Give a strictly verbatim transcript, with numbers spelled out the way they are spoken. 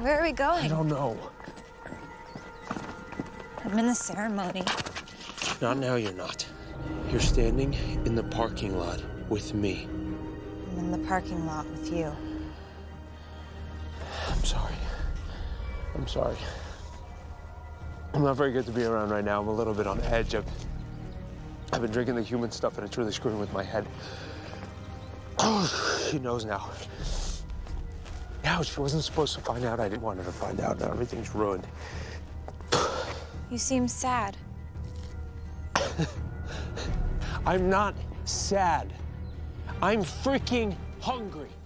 Where are we going? I don't know. I'm in the ceremony. Not now, you're not. You're standing in the parking lot with me. I'm in the parking lot with you. I'm sorry. I'm sorry. I'm not very good to be around right now. I'm a little bit on edge. I've, I've been drinking the human stuff, and it's really screwing with my head. Oh, she knows now. Now, she wasn't supposed to find out. I didn't want her to find out. Now everything's ruined. You seem sad. I'm not sad. I'm freaking hungry.